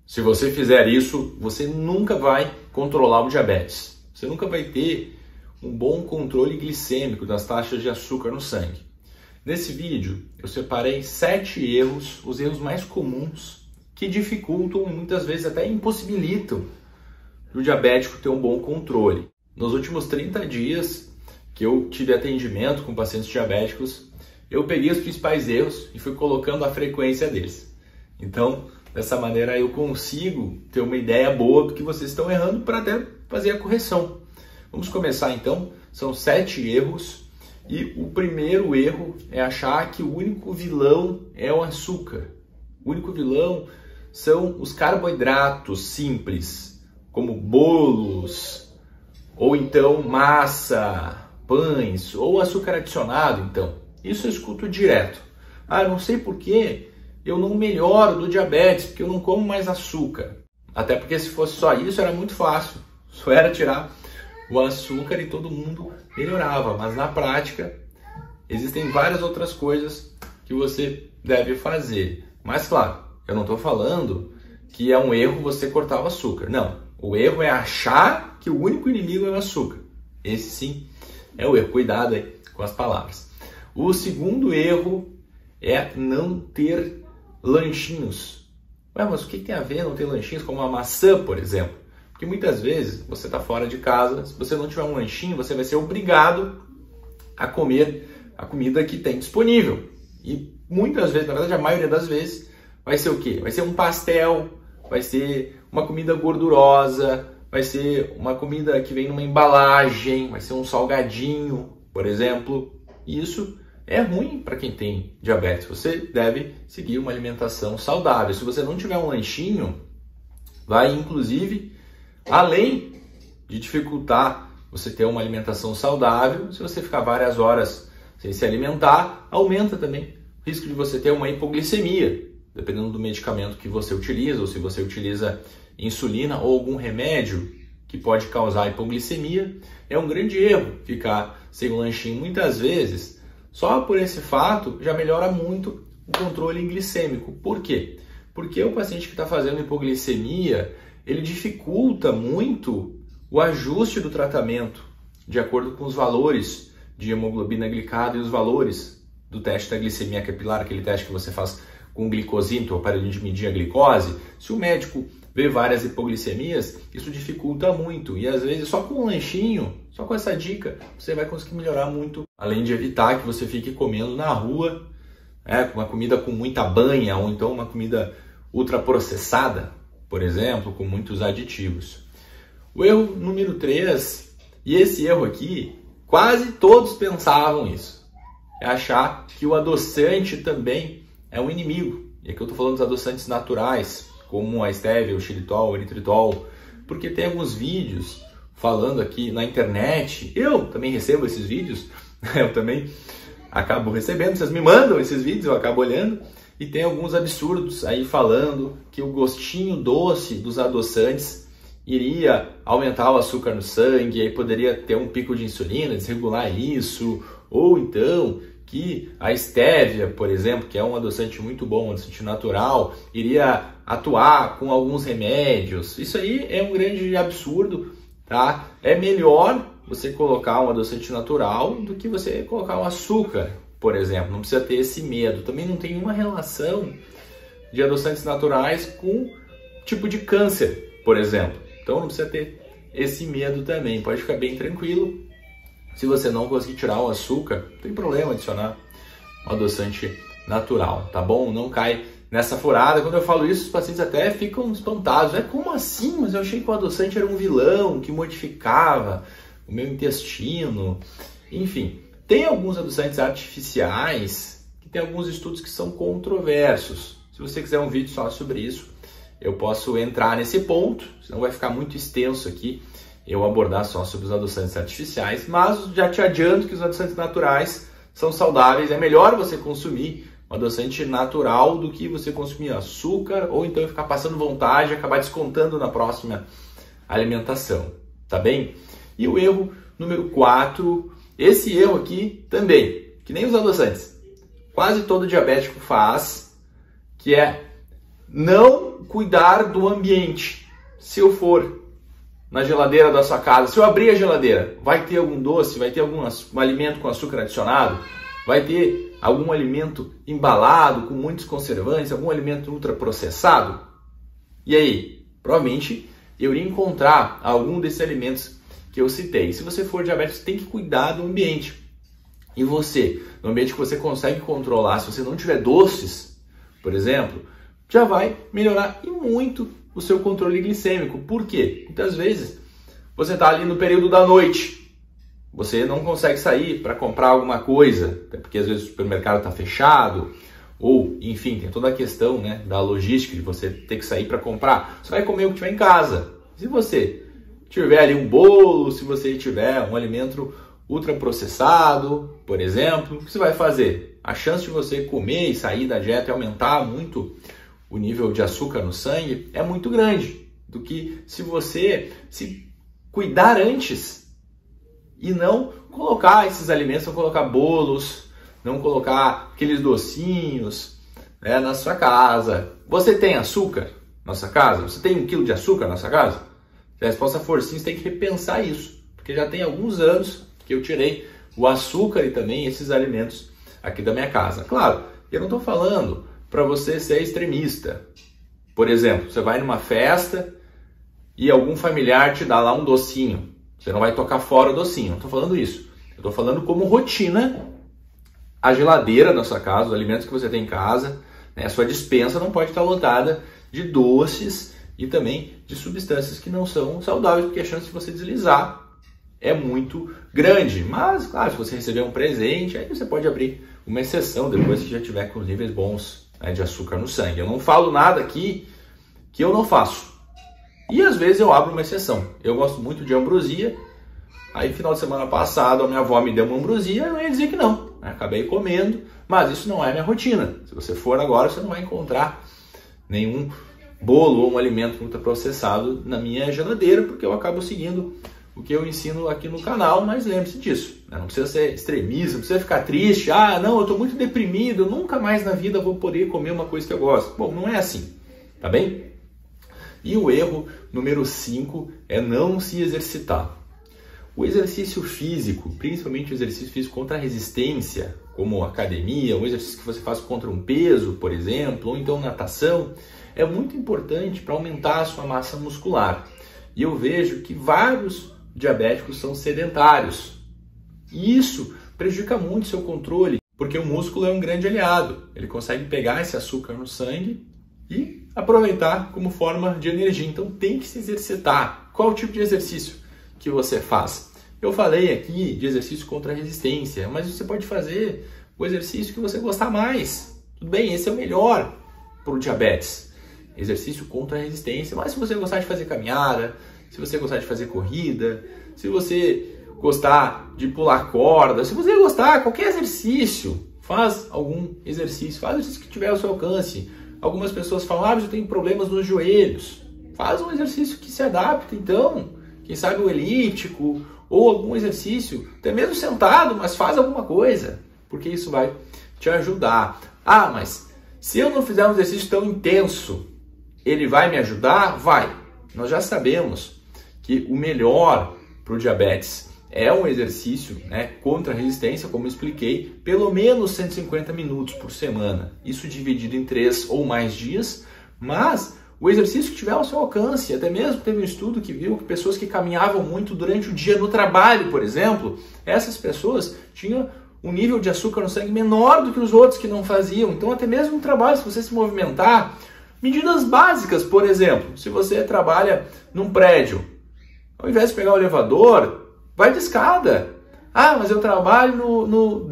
Se você fizer isso, você nunca vai controlar o diabetes. Você nunca vai ter um bom controle glicêmico das taxas de açúcar no sangue. Nesse vídeo, eu separei 7 erros, os erros mais comuns, que dificultam e muitas vezes até impossibilitam o diabético ter um bom controle. Nos últimos 30 dias que eu tive atendimento com pacientes diabéticos, eu peguei os principais erros e fui colocando a frequência deles. Então, dessa maneira eu consigo ter uma ideia boa do que vocês estão errando para até fazer a correção. Vamos começar então, são 7 erros e o primeiro erro é achar que o único vilão é o açúcar. O único vilão são os carboidratos simples, como bolos, ou então massa, pães, ou açúcar adicionado então. Isso eu escuto direto. Eu não sei por que eu não melhoro do diabetes, porque eu não como mais açúcar. Até porque se fosse só isso era muito fácil. Só era tirar o açúcar e todo mundo melhorava. Mas na prática existem várias outras coisas que você deve fazer. Mas claro, eu não estou falando que é um erro você cortar o açúcar. Não, o erro é achar que o único inimigo é o açúcar. Esse sim é o erro. Cuidado aí com as palavras. O segundo erro é não ter lanchinhos. Mas o que tem a ver não ter lanchinhos como uma maçã, por exemplo? Porque muitas vezes você está fora de casa, se você não tiver um lanchinho, você vai ser obrigado a comer a comida que tem disponível. E muitas vezes, na verdade a maioria das vezes, vai ser o quê? Vai ser um pastel, vai ser uma comida gordurosa, vai ser uma comida que vem numa embalagem, vai ser um salgadinho, por exemplo. E isso é ruim para quem tem diabetes. Você deve seguir uma alimentação saudável. Se você não tiver um lanchinho, vai inclusive, além de dificultar você ter uma alimentação saudável, se você ficar várias horas sem se alimentar, aumenta também o risco de você ter uma hipoglicemia, dependendo do medicamento que você utiliza, ou se você utiliza insulina ou algum remédio que pode causar hipoglicemia. É um grande erro ficar sem um lanchinho. Muitas vezes, só por esse fato, já melhora muito o controle glicêmico. Por quê? Porque o paciente que está fazendo hipoglicemia, ele dificulta muito o ajuste do tratamento, de acordo com os valores de hemoglobina glicada e os valores do teste da glicemia capilar, aquele teste que você faz com o glicosímetro, o aparelho de medir a glicose. Se o médico vê várias hipoglicemias, isso dificulta muito. E às vezes só com um lanchinho, só com essa dica, você vai conseguir melhorar muito. Além de evitar que você fique comendo na rua, uma comida com muita banha, ou então uma comida ultraprocessada, por exemplo, com muitos aditivos. O erro número 3, e esse erro aqui, quase todos pensavam isso, é achar que o adoçante também é um inimigo. E aqui eu estou falando dos adoçantes naturais, como a stevia, o xilitol, o eritritol, porque tem alguns vídeos falando aqui na internet, eu também recebo esses vídeos, eu também acabo recebendo, vocês me mandam esses vídeos, eu acabo olhando, e tem alguns absurdos aí falando que o gostinho doce dos adoçantes iria aumentar o açúcar no sangue, aí poderia ter um pico de insulina, desregular isso, ou então que a stevia, por exemplo, que é um adoçante muito bom, um adoçante natural, iria atuar com alguns remédios. Isso aí é um grande absurdo, tá? É melhor você colocar um adoçante natural do que você colocar um açúcar, por exemplo. Não precisa ter esse medo. Também não tem nenhuma relação de adoçantes naturais com tipo de câncer, por exemplo. Então não precisa ter esse medo também. Pode ficar bem tranquilo. Se você não conseguir tirar o açúcar, não tem problema adicionar um adoçante natural, tá bom? Não cai nessa furada. Quando eu falo isso, os pacientes até ficam espantados. Como assim? Mas eu achei que o adoçante era um vilão que modificava o meu intestino. Enfim, tem alguns adoçantes artificiais que tem alguns estudos que são controversos. Se você quiser um vídeo só sobre isso, eu posso entrar nesse ponto, senão vai ficar muito extenso aqui eu abordar só sobre os adoçantes artificiais, mas já te adianto que os adoçantes naturais são saudáveis. É melhor você consumir um adoçante natural do que você consumir açúcar ou então ficar passando vontade e acabar descontando na próxima alimentação, tá bem? E o erro número 4, esse erro aqui também, que nem os adoçantes, quase todo diabético faz, que é não cuidar do ambiente. Se eu for na geladeira da sua casa, se eu abrir a geladeira, vai ter algum doce, vai ter algum alimento com açúcar adicionado, vai ter algum alimento embalado com muitos conservantes, algum alimento ultraprocessado? E aí? Provavelmente eu iria encontrar algum desses alimentos que eu citei. Se você for diabético, você tem que cuidar do ambiente. E você, no ambiente que você consegue controlar, se você não tiver doces, por exemplo, já vai melhorar e muito o seu controle glicêmico. Por quê? Muitas vezes você está ali no período da noite, você não consegue sair para comprar alguma coisa, até porque às vezes o supermercado está fechado, ou enfim, tem toda a questão, né, da logística de você ter que sair para comprar. Você vai comer o que tiver em casa. Se você tiver ali um bolo, se você tiver um alimento ultraprocessado, por exemplo, o que você vai fazer? A chance de você comer e sair da dieta e aumentar muito o nível de açúcar no sangue é muito grande, do que se você se cuidar antes e não colocar esses alimentos, não colocar bolos, não colocar aqueles docinhos, né, na sua casa. Você tem açúcar na sua casa? Você tem 1 quilo de açúcar na sua casa? Se a resposta for sim, você tem que repensar isso, porque já tem alguns anos que eu tirei o açúcar e também esses alimentos aqui da minha casa. Claro, eu não estou falando para você ser extremista. Por exemplo, você vai numa festa e algum familiar te dá lá um docinho. Você não vai tocar fora o docinho, não estou falando isso. Eu estou falando como rotina, a geladeira da sua casa, os alimentos que você tem em casa, né, a sua despensa não pode estar lotada de doces e também de substâncias que não são saudáveis, porque a chance de você deslizar é muito grande. Mas, claro, se você receber um presente, aí você pode abrir uma exceção depois que já tiver com os níveis bons, né, de açúcar no sangue. Eu não falo nada aqui que eu não faço. E às vezes eu abro uma exceção. Eu gosto muito de ambrosia. Aí, final de semana passado, a minha avó me deu uma ambrosia, eu ia dizer que não. Acabei comendo, mas isso não é minha rotina. Se você for agora, você não vai encontrar nenhum bolo ou um alimento ultraprocessado na minha geladeira, porque eu acabo seguindo o que eu ensino aqui no canal, mas lembre-se disso, né? Não precisa ser extremista, não precisa ficar triste. Ah, não, eu estou muito deprimido, eu nunca mais na vida vou poder comer uma coisa que eu gosto. Bom, não é assim, tá bem? E o erro número 5 é não se exercitar. O exercício físico, principalmente o exercício físico contra a resistência, como academia, um exercício que você faz contra um peso, por exemplo, ou então natação, é muito importante para aumentar a sua massa muscular. E eu vejo que vários diabéticos são sedentários. E isso prejudica muito o seu controle, porque o músculo é um grande aliado. Ele consegue pegar esse açúcar no sangue e aproveitar como forma de energia. Então tem que se exercitar. Qual o tipo de exercício que você faz? Eu falei aqui de exercício contra a resistência, mas você pode fazer o exercício que você gostar mais. Tudo bem, esse é o melhor para o diabetes. Exercício contra a resistência. Mas se você gostar de fazer caminhada, se você gostar de fazer corrida, se você gostar de pular corda, se você gostar de qualquer exercício, faz algum exercício, faz o exercício que tiver ao seu alcance. Algumas pessoas falam, ah, mas eu tenho problemas nos joelhos. Faz um exercício que se adapta, então. Quem sabe o elíptico ou algum exercício, até mesmo sentado, mas faz alguma coisa, porque isso vai te ajudar. Ah, mas se eu não fizer um exercício tão intenso, ele vai me ajudar? Vai. Nós já sabemos que o melhor para o diabetes é um exercício, né, contra a resistência, como eu expliquei, pelo menos 150 minutos por semana. Isso dividido em 3 ou mais dias, mas o exercício que tiver ao seu alcance. Até mesmo teve um estudo que viu que pessoas que caminhavam muito durante o dia no trabalho, por exemplo, essas pessoas tinham um nível de açúcar no sangue menor do que os outros que não faziam. Então, até mesmo no trabalho, se você se movimentar, medidas básicas, por exemplo, se você trabalha num prédio, ao invés de pegar o elevador, vai de escada. Ah, mas eu trabalho no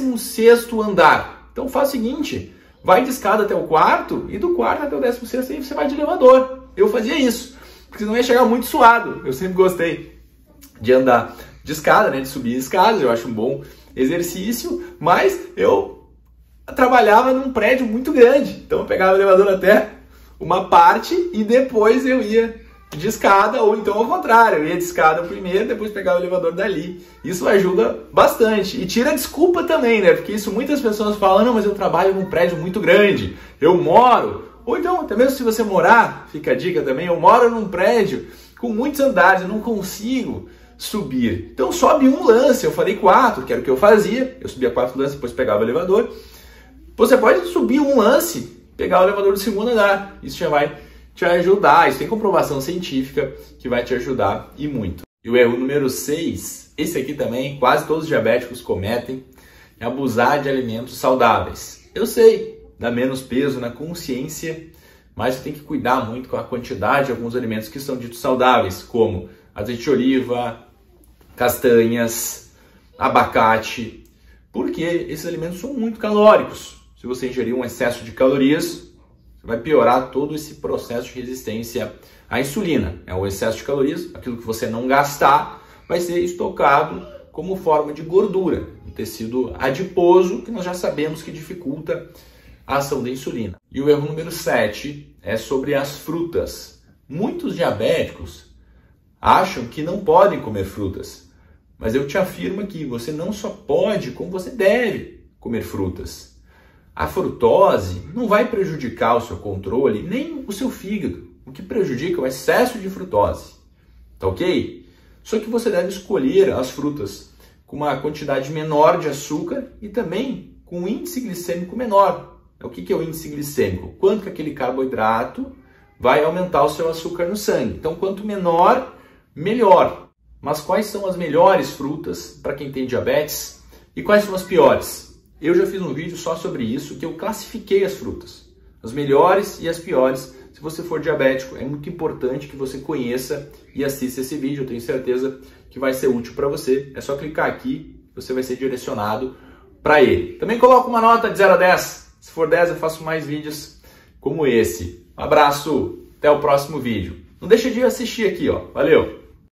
16º andar. Então faz o seguinte, vai de escada até o quarto e do quarto até o 16º aí você vai de elevador. Eu fazia isso, porque senão ia chegar muito suado. Eu sempre gostei de andar de escada, né, de subir escadas, eu acho um bom exercício, mas eu trabalhava num prédio muito grande. Então eu pegava o elevador até uma parte e depois eu ia de escada, ou então ao contrário, eu ia de escada primeiro, depois pegava o elevador dali. Isso ajuda bastante. E tira desculpa também, né? Porque isso muitas pessoas falam, não, mas eu trabalho num prédio muito grande, eu moro Ou então, até mesmo se você morar, fica a dica também, eu moro num prédio com muitos andares, eu não consigo subir. Então sobe um lance, eu falei 4, que era o que eu fazia, eu subia 4 lances, depois pegava o elevador. Você pode subir um lance, pegar o elevador do segundo andar, isso já vai te ajudar, isso tem comprovação científica que vai te ajudar e muito. E o erro número 6, esse aqui também, quase todos os diabéticos cometem, é abusar de alimentos saudáveis. Eu sei, dá menos peso na consciência, mas você tem que cuidar muito com a quantidade de alguns alimentos que são ditos saudáveis, como azeite de oliva, castanhas, abacate, porque esses alimentos são muito calóricos. Se você ingerir um excesso de calorias, você vai piorar todo esse processo de resistência à insulina. É o excesso de calorias, aquilo que você não gastar, vai ser estocado como forma de gordura, um tecido adiposo que nós já sabemos que dificulta a ação da insulina. E o erro número 7 é sobre as frutas. Muitos diabéticos acham que não podem comer frutas, mas eu te afirmo que você não só pode, como você deve comer frutas. A frutose não vai prejudicar o seu controle, nem o seu fígado. O que prejudica é o excesso de frutose, tá ok? Só que você deve escolher as frutas com uma quantidade menor de açúcar e também com um índice glicêmico menor. O que é o índice glicêmico? Quanto que aquele carboidrato vai aumentar o seu açúcar no sangue. Então, quanto menor, melhor. Mas quais são as melhores frutas para quem tem diabetes e quais são as piores? Eu já fiz um vídeo só sobre isso, que eu classifiquei as frutas, as melhores e as piores. Se você for diabético, é muito importante que você conheça e assista esse vídeo. Eu tenho certeza que vai ser útil para você. É só clicar aqui, você vai ser direcionado para ele. Também coloco uma nota de 0 a 10. Se for 10, eu faço mais vídeos como esse. Um abraço, até o próximo vídeo. Não deixa de assistir aqui, ó. Valeu!